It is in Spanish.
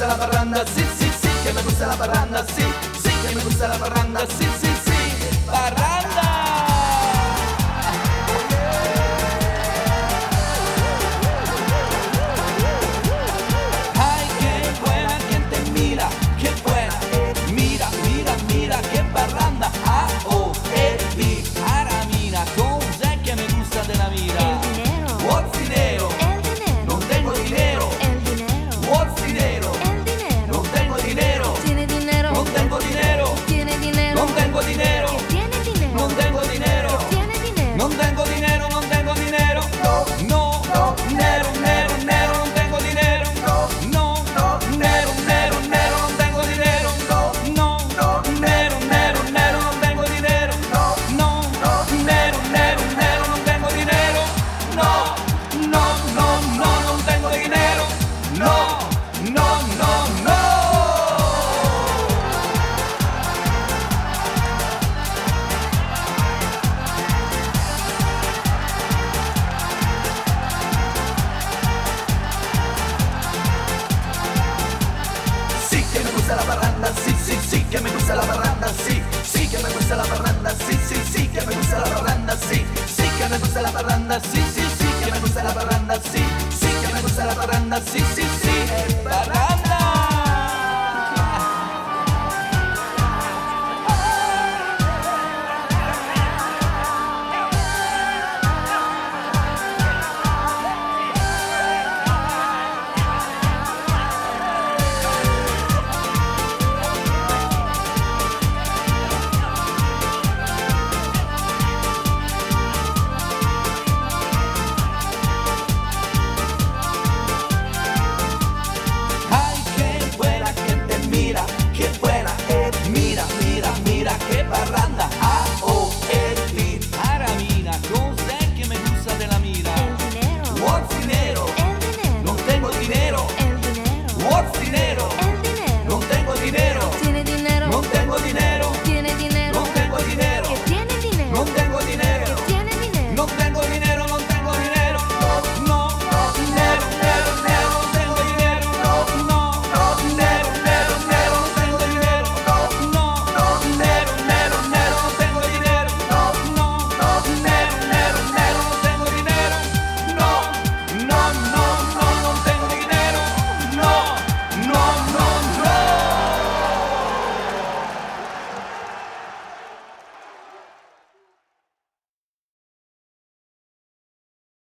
la parranda, sí, sí, sí, que me gusta la parranda, sí, sí, que me gusta la parranda, sí, sí, sí, parranda. Ay, qué buena quien te mira, qué buena, mira, mira, mira, qué parranda, A-O-E-I, Aramina, cos'è che mi gusta della mira? El dinero. What's dinero? El dinero. Non tengo dinero. El dinero. What's dinero? El dinero. Non tengo dinero. Tiene dinero. Non tengo dinero. Tiene dinero. Non tengo dinero. Tiene dinero. Non tengo dinero. Tiene dinero. Non tengo dinero, non tengo dinero. No, no, nero, nero, nero, non tengo dinero. No, no, nero, nero, nero, non tengo dinero. No, no, nero, nero, nero, non tengo dinero. No, no, nero, nero, nero, non tengo dinero. No, no, no, no, non tengo dinero. No, no, no, no. Sí que me gusta la parranda, sí, sí, sí que me gusta la parranda, sí, sí que me gusta la parranda, sí, sí, sí que me gusta la parranda, sí, sí que me gusta la parranda, sí, sí.